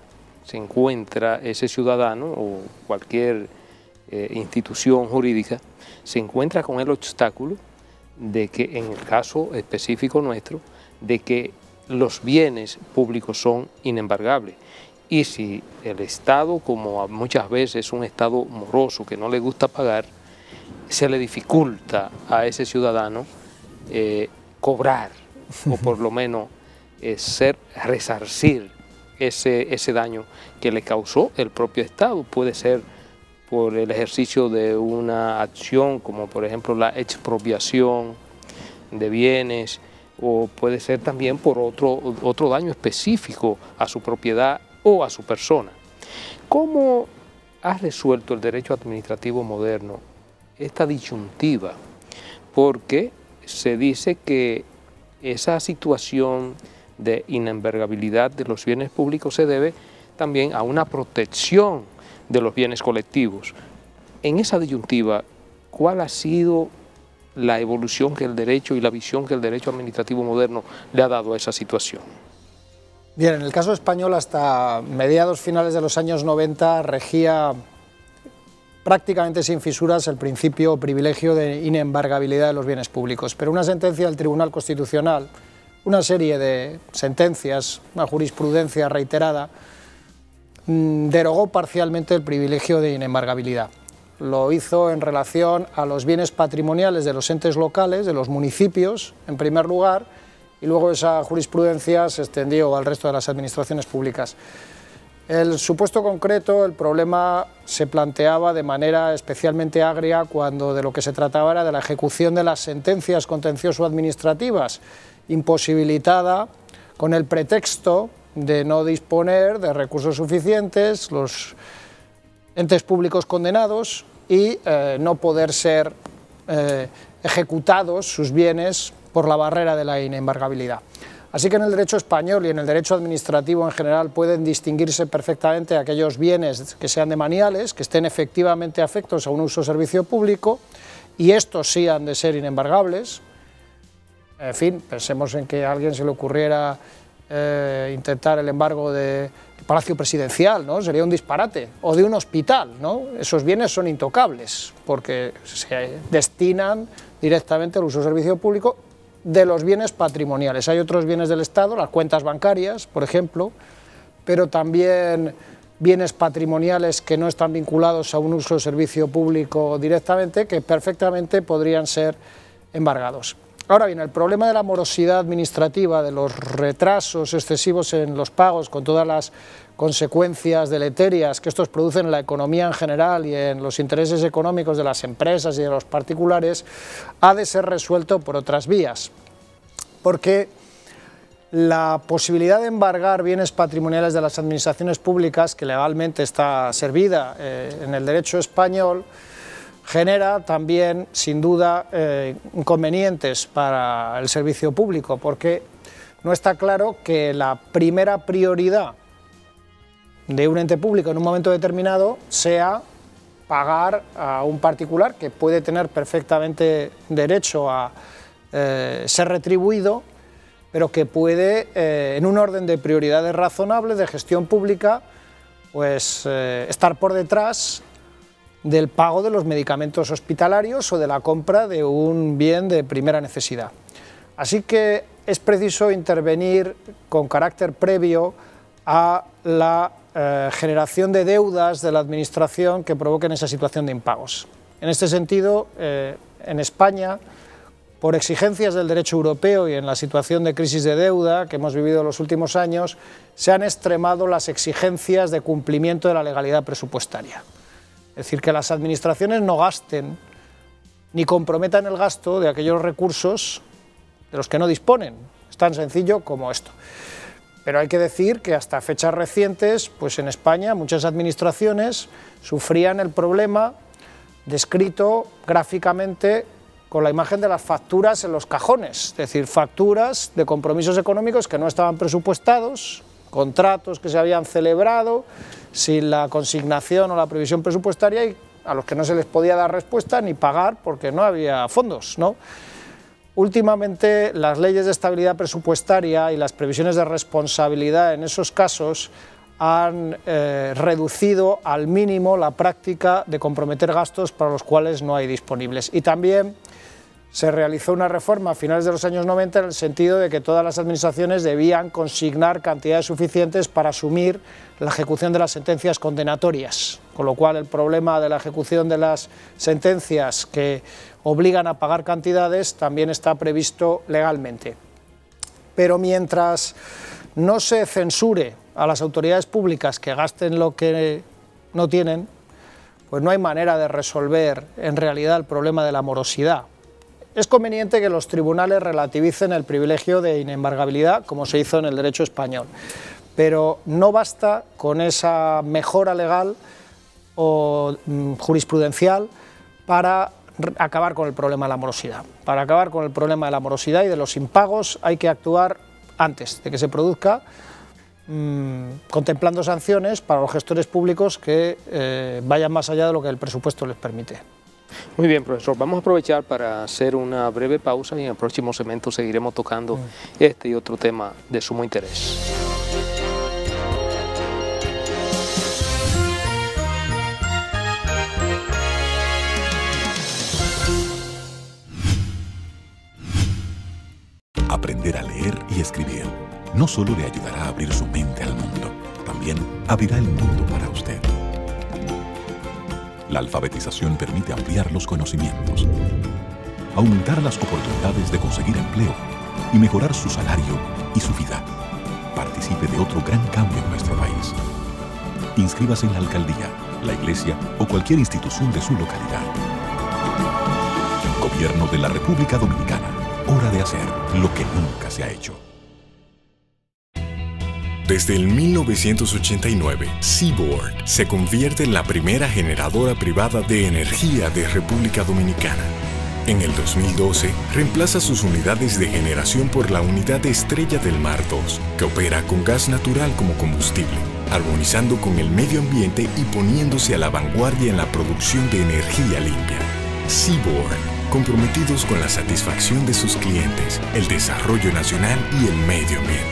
ese ciudadano o cualquier institución jurídica, se encuentra con el obstáculo de que, en el caso específico nuestro, de que los bienes públicos son inembargables. Y si el Estado, como muchas veces es un Estado moroso que no le gusta pagar, se le dificulta a ese ciudadano cobrar o por lo menos resarcir ese daño que le causó el propio Estado. Puede ser por el ejercicio de una acción como por ejemplo la expropiación de bienes, o puede ser también por otro daño específico a su propiedad o a su persona. ¿Cómo ha resuelto el derecho administrativo moderno esta disyuntiva? Porque se dice que esa situación de inembargabilidad de los bienes públicos se debe también a una protección de los bienes colectivos. En esa disyuntiva, ¿cuál ha sido la evolución que el derecho y la visión que el derecho administrativo moderno le ha dado a esa situación? Bien, en el caso español, hasta mediados finales de los años 90 regía prácticamente sin fisuras el principio o privilegio de inembargabilidad de los bienes públicos, pero una sentencia del Tribunal Constitucional, una serie de sentencias, una jurisprudencia reiterada, derogó parcialmente el privilegio de inembargabilidad. Lo hizo en relación a los bienes patrimoniales de los entes locales, de los municipios, en primer lugar, y luego esa jurisprudencia se extendió al resto de las administraciones públicas. El supuesto concreto, el problema se planteaba de manera especialmente agria cuando de lo que se trataba era de la ejecución de las sentencias contencioso-administrativas, imposibilitada con el pretexto de no disponer de recursos suficientes los entes públicos condenados y no poder ser ejecutados sus bienes por la barrera de la inembargabilidad. Así que en el derecho español y en el derecho administrativo en general pueden distinguirse perfectamente aquellos bienes que sean demaniales, que estén efectivamente afectos a un uso o servicio público, y estos sí han de ser inembargables. En fin, pensemos en que a alguien se le ocurriera intentar el embargo del Palacio Presidencial, ¿no? Sería un disparate, o de un hospital, ¿no? Esos bienes son intocables porque se destinan directamente al uso o servicio público de los bienes patrimoniales. Hay otros bienes del Estado, las cuentas bancarias, por ejemplo, pero también bienes patrimoniales que no están vinculados a un uso o servicio público directamente, que perfectamente podrían ser embargados. Ahora bien, el problema de la morosidad administrativa, de los retrasos excesivos en los pagos, con todas las consecuencias deleterias que estos producen en la economía en general y en los intereses económicos de las empresas y de los particulares, ha de ser resuelto por otras vías. Porque la posibilidad de embargar bienes patrimoniales de las administraciones públicas, que legalmente está servida en el derecho español, genera también, sin duda, inconvenientes para el servicio público, porque no está claro que la primera prioridad de un ente público en un momento determinado sea pagar a un particular que puede tener perfectamente derecho a ser retribuido, pero que puede, en un orden de prioridades razonables de gestión pública, pues estar por detrás del pago de los medicamentos hospitalarios o de la compra de un bien de primera necesidad. Así que es preciso intervenir con carácter previo a la generación de deudas de la Administración que provoquen esa situación de impagos. En este sentido, en España, por exigencias del derecho europeo y en la situación de crisis de deuda que hemos vivido en los últimos años, se han extremado las exigencias de cumplimiento de la legalidad presupuestaria. Es decir, que las administraciones no gasten ni comprometan el gasto de aquellos recursos de los que no disponen. Es tan sencillo como esto. Pero hay que decir que hasta fechas recientes, pues en España muchas administraciones sufrían el problema descrito gráficamente con la imagen de las facturas en los cajones, es decir, facturas de compromisos económicos que no estaban presupuestados, contratos que se habían celebrado sin la consignación o la previsión presupuestaria y a los que no se les podía dar respuesta ni pagar porque no había fondos, ¿no? Últimamente las leyes de estabilidad presupuestaria y las previsiones de responsabilidad en esos casos han reducido al mínimo la práctica de comprometer gastos para los cuales no hay disponibles. Y también se realizó una reforma a finales de los años 90 en el sentido de que todas las administraciones debían consignar cantidades suficientes para asumir la ejecución de las sentencias condenatorias, con lo cual el problema de la ejecución de las sentencias que obligan a pagar cantidades también está previsto legalmente. Pero mientras no se censure a las autoridades públicas que gasten lo que no tienen, pues no hay manera de resolver en realidad el problema de la morosidad. Es conveniente que los tribunales relativicen el privilegio de inembargabilidad, como se hizo en el derecho español, pero no basta con esa mejora legal o jurisprudencial para acabar con el problema de la morosidad. Para acabar con el problema de la morosidad y de los impagos hay que actuar antes de que se produzca, contemplando sanciones para los gestores públicos que vayan más allá de lo que el presupuesto les permite. Muy bien, profesor. Vamos a aprovechar para hacer una breve pausa y en el próximo segmento seguiremos tocando este y otro tema de sumo interés. Aprender a leer y escribir no solo le ayudará a abrir su mente al mundo, también abrirá el mundo para usted. La alfabetización permite ampliar los conocimientos, aumentar las oportunidades de conseguir empleo y mejorar su salario y su vida. Participe de otro gran cambio en nuestro país. Inscríbase en la alcaldía, la iglesia o cualquier institución de su localidad. Gobierno de la República Dominicana. Hora de hacer lo que nunca se ha hecho. Desde el 1989, Seaboard se convierte en la primera generadora privada de energía de República Dominicana. En el 2012, reemplaza sus unidades de generación por la unidad Estrella del Mar 2, que opera con gas natural como combustible, armonizando con el medio ambiente y poniéndose a la vanguardia en la producción de energía limpia. Seaboard, comprometidos con la satisfacción de sus clientes, el desarrollo nacional y el medio ambiente.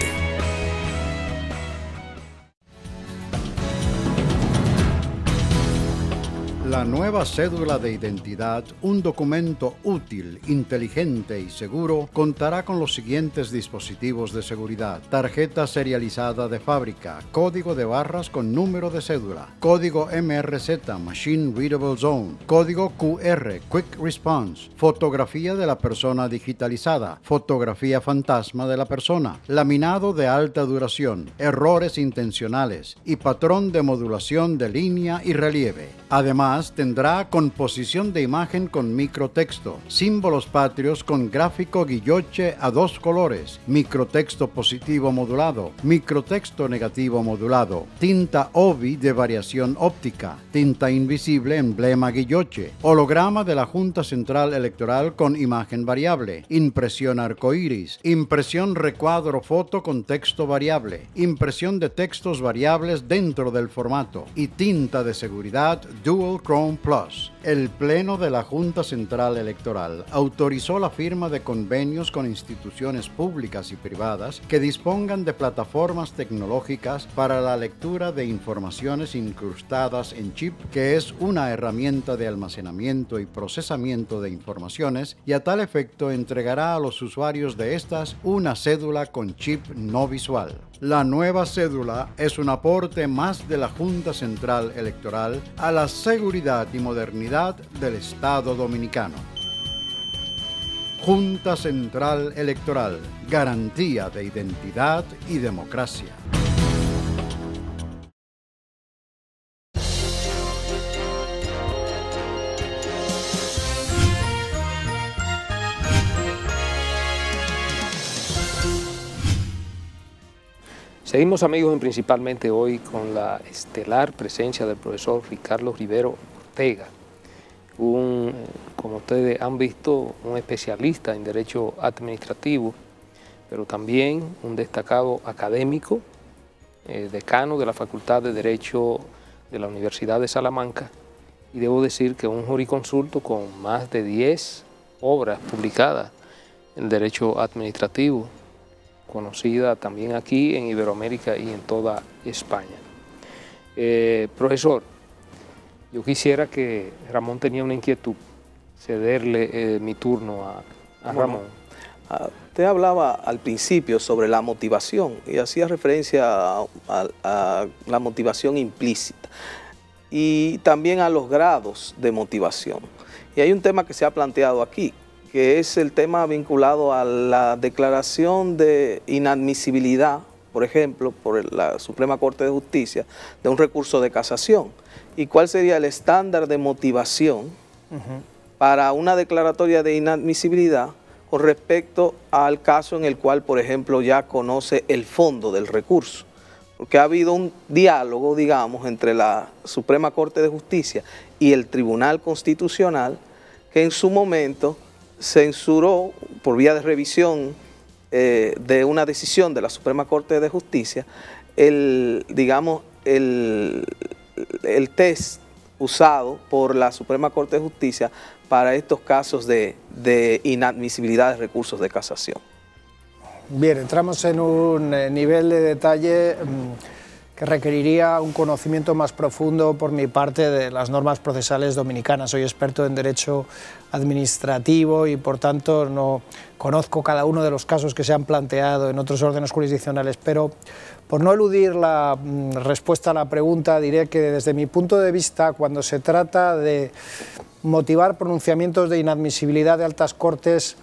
La nueva cédula de identidad, un documento útil, inteligente y seguro, contará con los siguientes dispositivos de seguridad: tarjeta serializada de fábrica, código de barras con número de cédula, código MRZ, Machine Readable Zone, código QR, Quick Response, fotografía de la persona digitalizada, fotografía fantasma de la persona, laminado de alta duración, errores intencionales y patrón de modulación de línea y relieve. Además, Además, tendrá composición de imagen con microtexto, símbolos patrios con gráfico guilloche a 2 colores, microtexto positivo modulado, microtexto negativo modulado, tinta OBI de variación óptica, tinta invisible emblema guilloche, holograma de la Junta Central Electoral con imagen variable, impresión arcoíris, impresión recuadro foto con texto variable, impresión de textos variables dentro del formato y tinta de seguridad Dual Chrome Plus. El Pleno de la Junta Central Electoral autorizó la firma de convenios con instituciones públicas y privadas que dispongan de plataformas tecnológicas para la lectura de informaciones incrustadas en chip, que es una herramienta de almacenamiento y procesamiento de informaciones, y a tal efecto entregará a los usuarios de estas una cédula con chip no visual. La nueva cédula es un aporte más de la Junta Central Electoral a la seguridad y modernidad del Estado Dominicano. Junta Central Electoral, garantía de identidad y democracia. Seguimos, amigos, principalmente hoy con la estelar presencia del profesor Ricardo Rivero Ortega, como ustedes han visto, un especialista en Derecho Administrativo, pero también un destacado académico, decano de la Facultad de Derecho de la Universidad de Salamanca, y debo decir que un jurisconsulto con más de 10 obras publicadas en Derecho Administrativo, conocida también aquí en Iberoamérica y en toda España. Profesor, yo quisiera que Ramón tenía una inquietud, cederle mi turno a Ramón. Usted hablaba al principio sobre la motivación y hacía referencia a la motivación implícita y también a los grados de motivación. Y hay un tema que se ha planteado aquí, que es el tema vinculado a la declaración de inadmisibilidad, por ejemplo, por la Suprema Corte de Justicia, de un recurso de casación. ¿Y cuál sería el estándar de motivación para una declaratoria de inadmisibilidad con respecto al caso en el cual, por ejemplo, ya conoce el fondo del recurso? Porque ha habido un diálogo, digamos, entre la Suprema Corte de Justicia y el Tribunal Constitucional, que en su momento censuró por vía de revisión de una decisión de la Suprema Corte de Justicia el test usado por la Suprema Corte de Justicia para estos casos de inadmisibilidad de recursos de casación. Bien, entramos en un nivel de detalle que requeriría un conocimiento más profundo por mi parte de las normas procesales dominicanas. Soy experto en derecho administrativo y por tanto no conozco cada uno de los casos que se han planteado en otros órdenes jurisdiccionales, pero por no eludir la respuesta a la pregunta diré que desde mi punto de vista, cuando se trata de motivar pronunciamientos de inadmisibilidad de altas cortes,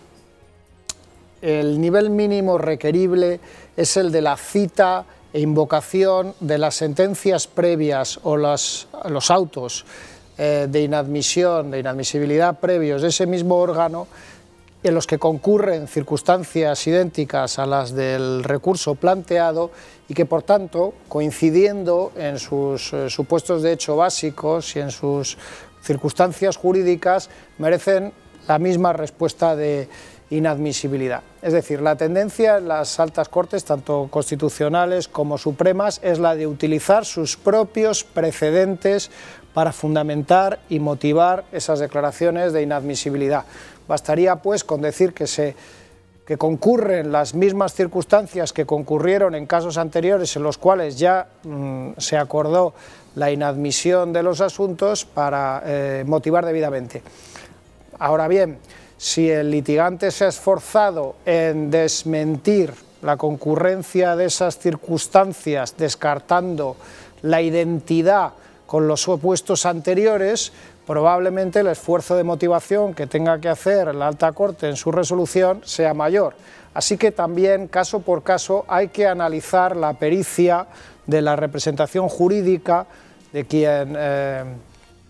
el nivel mínimo requerible es el de la cita e invocación de las sentencias previas o los autos de inadmisión, de inadmisibilidad previos de ese mismo órgano, en los que concurren circunstancias idénticas a las del recurso planteado y que, por tanto, coincidiendo en sus supuestos de hecho básicos y en sus circunstancias jurídicas, merecen la misma respuesta de inadmisibilidad. Es decir, la tendencia en las altas cortes, tanto constitucionales como supremas, es la de utilizar sus propios precedentes para fundamentar y motivar esas declaraciones de inadmisibilidad. Bastaría, pues, con decir que concurren las mismas circunstancias que concurrieron en casos anteriores en los cuales ya se acordó la inadmisión de los asuntos para motivar debidamente. Ahora bien, si el litigante se ha esforzado en desmentir la concurrencia de esas circunstancias, descartando la identidad con los supuestos anteriores, probablemente el esfuerzo de motivación que tenga que hacer la Alta Corte en su resolución sea mayor. Así que también, caso por caso, hay que analizar la pericia de la representación jurídica de quien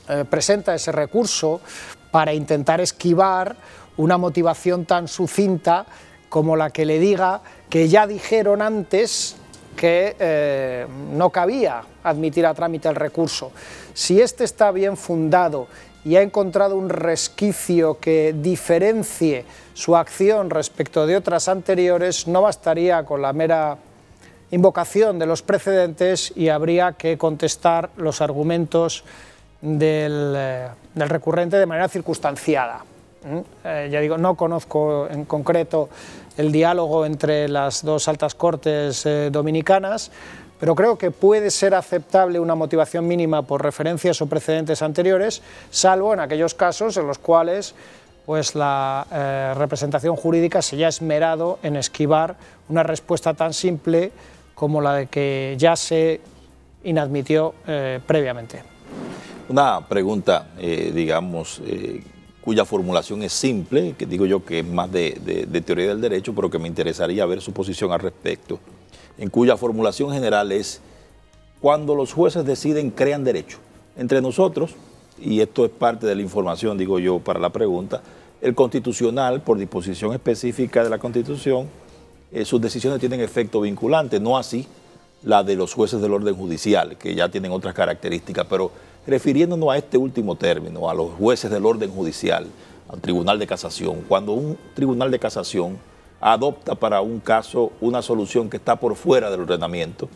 presenta ese recurso para intentar esquivar una motivación tan sucinta como la que le diga que ya dijeron antes que no cabía admitir a trámite el recurso. Si este está bien fundado y ha encontrado un resquicio que diferencie su acción respecto de otras anteriores, no bastaría con la mera invocación de los precedentes y habría que contestar los argumentos del recurrente de manera circunstanciada. Ya digo, no conozco en concreto el diálogo entre las dos altas cortes dominicanas, pero creo que puede ser aceptable una motivación mínima por referencias o precedentes anteriores, salvo en aquellos casos en los cuales pues, la representación jurídica se haya esmerado en esquivar una respuesta tan simple como la de que ya se inadmitió previamente. Una pregunta, digamos, cuya formulación es simple, que digo yo que es más de teoría del derecho, pero que me interesaría ver su posición al respecto, en cuya formulación general es: cuando los jueces deciden, crean derecho. Entre nosotros, y esto es parte de la información, digo yo, para la pregunta, el constitucional, por disposición específica de la Constitución, sus decisiones tienen efecto vinculante, no así la de los jueces del orden judicial, que ya tienen otras características, pero refiriéndonos a este último término, a los jueces del orden judicial, al Tribunal de Casación, cuando un Tribunal de Casación adopta para un caso una solución que está por fuera del ordenamiento,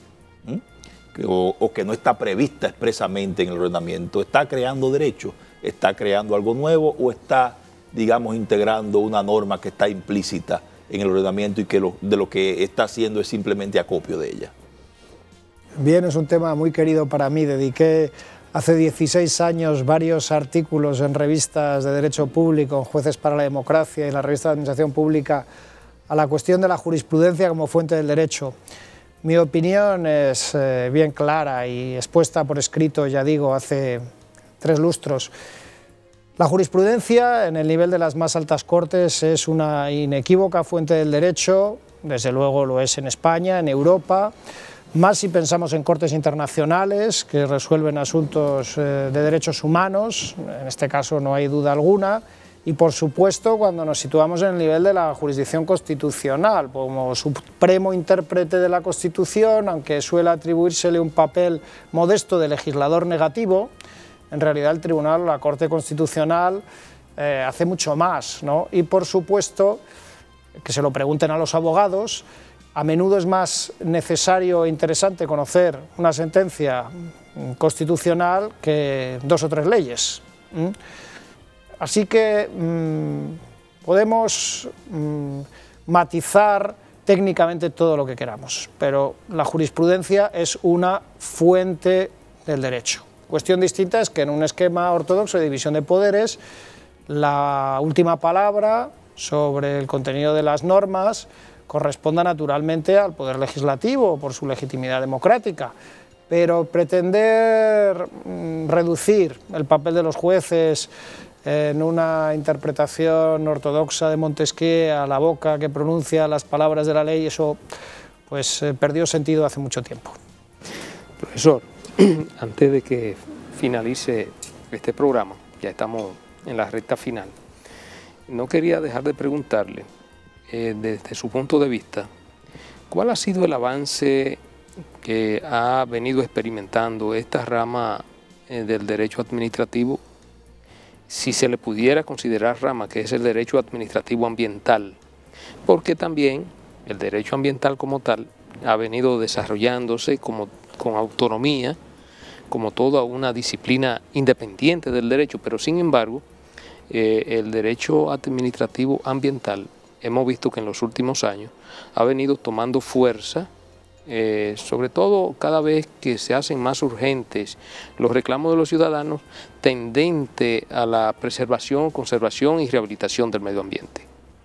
o que no está prevista expresamente en el ordenamiento, ¿está creando derecho? ¿Está creando algo nuevo o está, digamos, integrando una norma que está implícita en el ordenamiento y que de lo que está haciendo es simplemente acopio de ella? Bien, es un tema muy querido para mí. Dediqué hace 16 años varios artículos en revistas de Derecho Público, en Jueces para la Democracia y en la revista de Administración Pública, a la cuestión de la jurisprudencia como fuente del derecho. Mi opinión es bien clara y expuesta por escrito, ya digo, hace 3 lustros. La jurisprudencia, en el nivel de las más altas cortes, es una inequívoca fuente del derecho, desde luego lo es en España, en Europa, más si pensamos en cortes internacionales que resuelven asuntos de derechos humanos, en este caso no hay duda alguna, y por supuesto cuando nos situamos en el nivel de la jurisdicción constitucional, como supremo intérprete de la Constitución, aunque suele atribuírsele un papel modesto de legislador negativo, en realidad el Tribunal, la Corte Constitucional, hace mucho más, ¿no? Y por supuesto, que se lo pregunten a los abogados, a menudo es más necesario e interesante conocer una sentencia constitucional que 2 o 3 leyes. Así que podemos matizar técnicamente todo lo que queramos, pero la jurisprudencia es una fuente del derecho. Cuestión distinta es que en un esquema ortodoxo de división de poderes, la última palabra sobre el contenido de las normas corresponda naturalmente al Poder Legislativo por su legitimidad democrática, pero pretender reducir el papel de los jueces en una interpretación ortodoxa de Montesquieu a la boca que pronuncia las palabras de la ley, eso pues perdió sentido hace mucho tiempo. Profesor, antes de que finalice este programa, ya estamos en la recta final, no quería dejar de preguntarle, desde su punto de vista, ¿cuál ha sido el avance que ha venido experimentando esta rama del derecho administrativo, si se le pudiera considerar rama, que es el derecho administrativo ambiental? Porque también el derecho ambiental como tal ha venido desarrollándose con autonomía, como toda una disciplina independiente del derecho, pero sin embargo, el derecho administrativo ambiental, hemos visto que en los últimos años ha venido tomando fuerza, sobre todo cada vez que se hacen más urgentes los reclamos de los ciudadanos tendente a la preservación, conservación y rehabilitación del medio ambiente.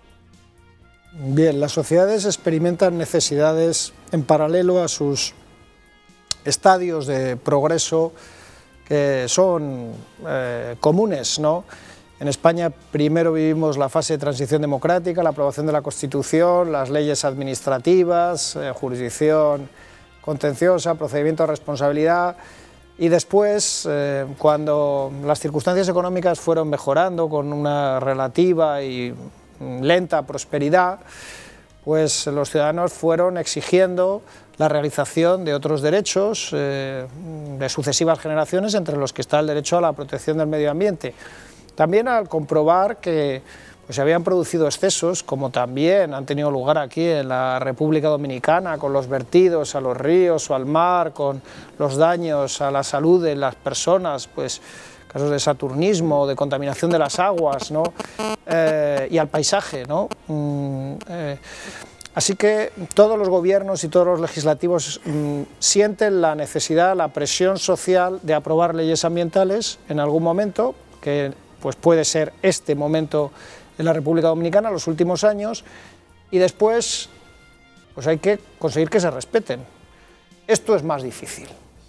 Bien, las sociedades experimentan necesidades en paralelo a sus estadios de progreso que son comunes, ¿no? En España primero vivimos la fase de transición democrática, la aprobación de la Constitución, las leyes administrativas, jurisdicción contenciosa, procedimiento de responsabilidad, Y después, cuando las circunstancias económicas fueron mejorando con una relativa y lenta prosperidad, pues los ciudadanos fueron exigiendo la realización de otros derechos de sucesivas generaciones, entre los que está el derecho a la protección del medio ambiente. También al comprobar que pues, se habían producido excesos, como también han tenido lugar aquí en la República Dominicana, con los vertidos a los ríos o al mar, con los daños a la salud de las personas, pues casos de saturnismo, de contaminación de las aguas, ¿no? Y al paisaje, ¿no? Así que todos los gobiernos y todos los legislativos sienten la necesidad, la presión social de aprobar leyes ambientales en algún momento, que pues puede ser este momento en la República Dominicana, los últimos años, y después pues hay que conseguir que se respeten. Esto es más difícil.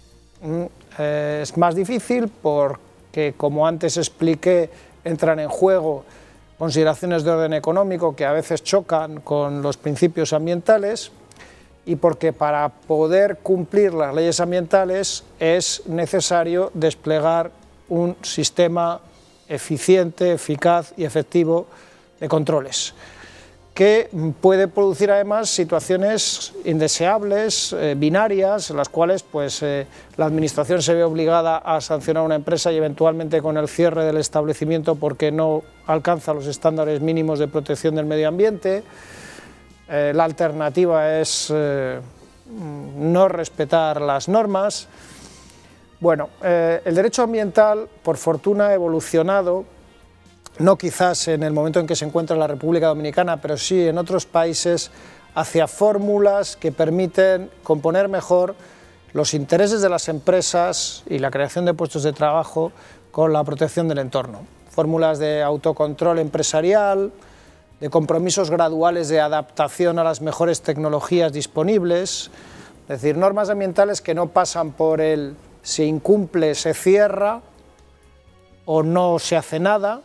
Es más difícil porque, como antes expliqué, entran en juego consideraciones de orden económico que a veces chocan con los principios ambientales, y porque para poder cumplir las leyes ambientales es necesario desplegar un sistema eficiente, eficaz y efectivo de controles, que puede producir además situaciones indeseables, binarias, en las cuales pues, la administración se ve obligada a sancionar a una empresa y eventualmente con el cierre del establecimiento porque no alcanza los estándares mínimos de protección del medio ambiente. La alternativa es no respetar las normas. Bueno, el derecho ambiental, por fortuna, ha evolucionado, no quizás en el momento en que se encuentra la República Dominicana, pero sí en otros países, hacia fórmulas que permiten componer mejor los intereses de las empresas y la creación de puestos de trabajo con la protección del entorno. Fórmulas de autocontrol empresarial, de compromisos graduales de adaptación a las mejores tecnologías disponibles, es decir, normas ambientales que no pasan por el se incumple, se cierra o no se hace nada,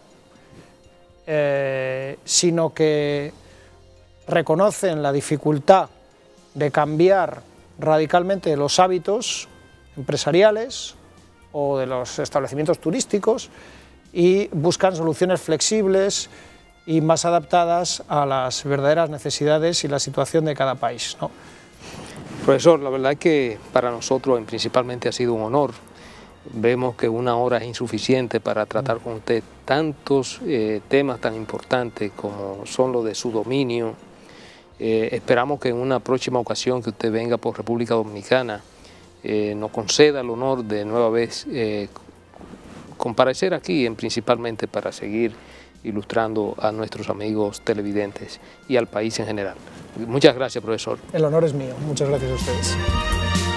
sino que reconocen la dificultad de cambiar radicalmente los hábitos empresariales o de los establecimientos turísticos y buscan soluciones flexibles y más adaptadas a las verdaderas necesidades y la situación de cada país, ¿no? Profesor, la verdad es que para nosotros principalmente ha sido un honor. Vemos que una hora es insuficiente para tratar con usted tantos temas tan importantes como son los de su dominio. Esperamos que en una próxima ocasión que usted venga por República Dominicana nos conceda el honor de nueva vez comparecer aquí, principalmente para seguir ilustrando a nuestros amigos televidentes y al país en general. Muchas gracias, profesor. El honor es mío. Muchas gracias a ustedes.